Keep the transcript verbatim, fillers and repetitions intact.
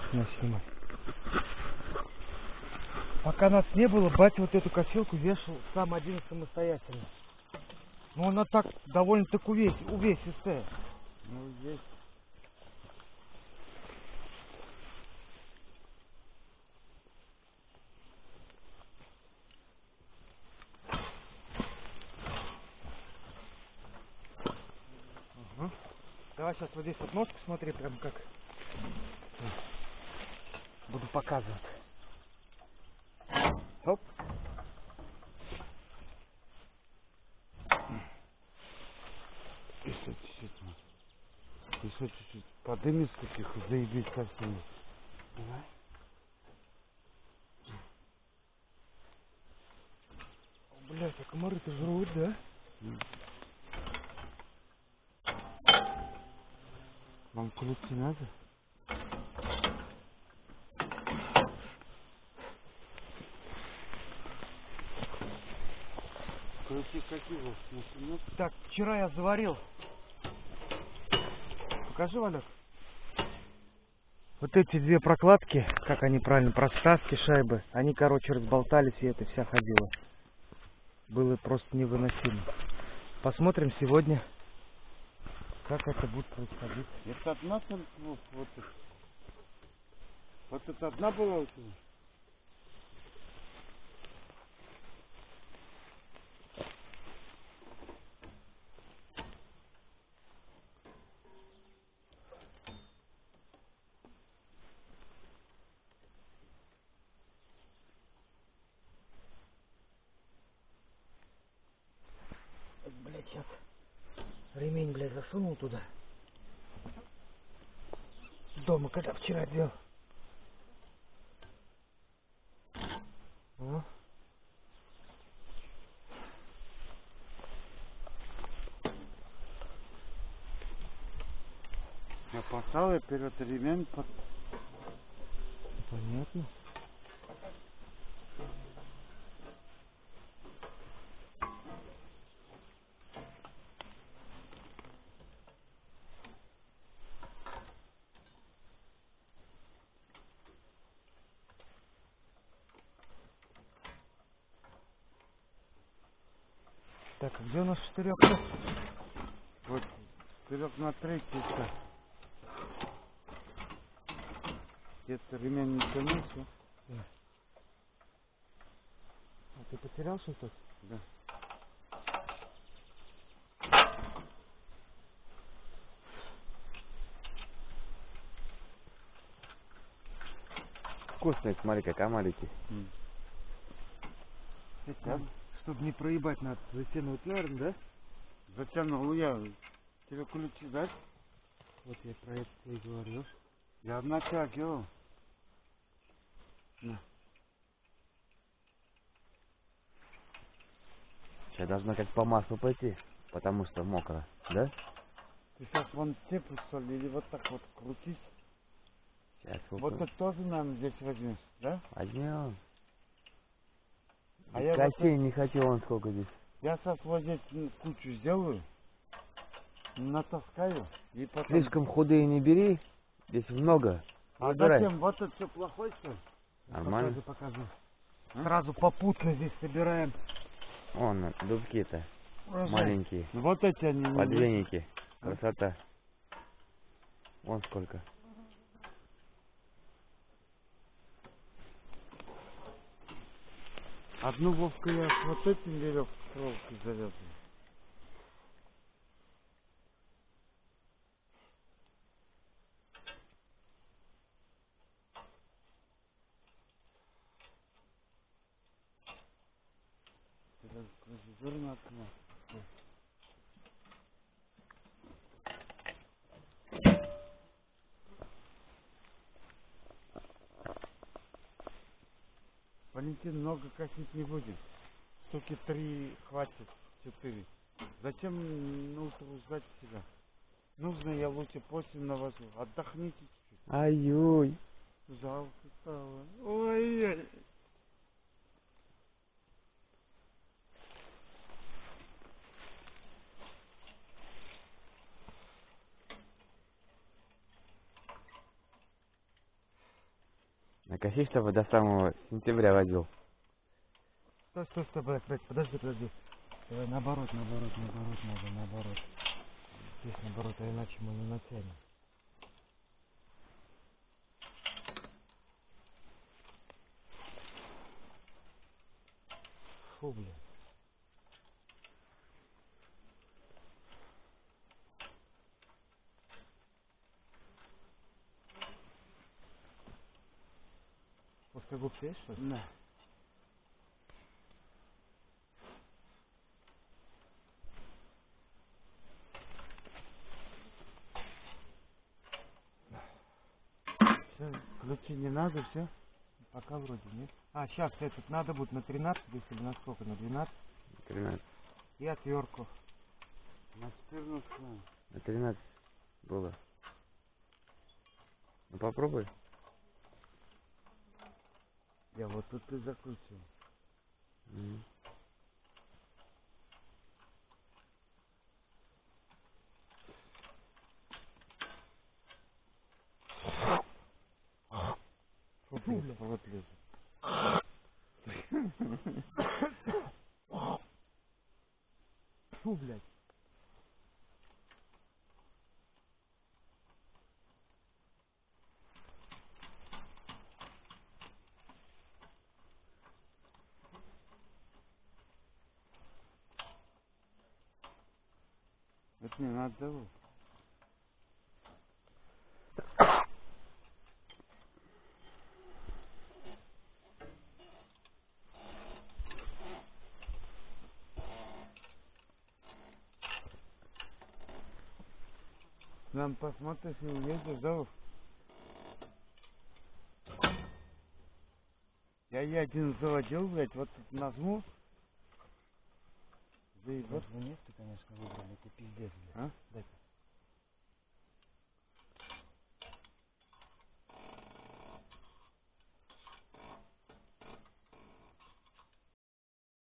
меня снимать. Пока нас не было, батя вот эту косилку вешал сам один самостоятельно. Но она так довольно-таки увес... увесистая. Ну, здесь. Угу. Давай сейчас вот здесь вот ножку смотри, прям как буду показывать. Оп. Если действительно. Если чуть-чуть подымешь таких, заебись совсем. Давай. Блять, а комары-то жрут, да? Mm. Вам крутить надо? Крутить какие у вас? Нет? Так, вчера я заварил. Покажи, Валек. Вот эти две прокладки, как они правильно, проставки, шайбы, они, короче, разболтались, и это вся ходила. Было просто невыносимо. Посмотрим сегодня, как это будет происходить. Это одна там, вот, вот, вот это одна была у тебя? Блять, сейчас ремень, блядь, засунул туда. Дома, когда вчера делал. А? Я поставил вперед ремень под... Понятно. Так, а где у нас штырек? Вот, вперед на третий. Где-то ремень не тянулся. Да. А ты потерял что-то? Да. Вкусные, смотри, как омарики. Mm. Это, чтобы не проебать, надо затянуть, наверное, да? Затянул я. Тебе ключи дать? Вот я про это и говорю. Я натягивал. На. Сейчас должно как по маслу пойти, потому что мокро, да? Ты сейчас вон теплый, что ли, или вот так вот крутить? Сейчас Вот это тоже, наверное, здесь возьмешь, да? возьмем. А я Костей вот, не хотел, он сколько здесь. я сейчас вот здесь кучу сделаю, натаскаю и потом... Слишком худые не бери, здесь много. А Выбирай. зачем? Вот это все плохой, что ли? Нормально. Покажи, покажи. А? Сразу попутно здесь собираем. Вон, дубки-то Урожай. маленькие. Ну вот эти они... не- Подвенники. Красота. Вон сколько. Одну Вовку я с вот этим веревкой завязываю. Зерна окна. Валентин, много косить не будем. Штуки три хватит, четыре. Зачем ну, утруждать себя? Нужно, я лучше после навожу. Отдохните чуть-чуть. Ай-ой. Жалко стало. Ой-ой. коси, чтобы до самого сентября водил. Стой, стой, стой, блядь, блядь, подожди, подожди. Давай наоборот, наоборот, наоборот, надо, наоборот. Здесь наоборот, а иначе мы не натянем. Фу, блядь. Плоскогубцы есть, что ли? Да. Все, ключи не надо, все. Пока вроде нет. А, сейчас этот надо будет на тринадцать, или на сколько? На двенадцать? тринадцать. И отвертку. На четырнадцать надо. На тринадцать было. Ну попробуй. Я вот тут и закрутил. М. Фу, блядь, вот лезет. Фу, блядь. Это не надо того. Нам посмотришь и увидишь, да? Я и один заводил, блядь, вот тут нажму. Да и вот. Вот вы место, конечно, выбрали, это пиздец, блядь. А?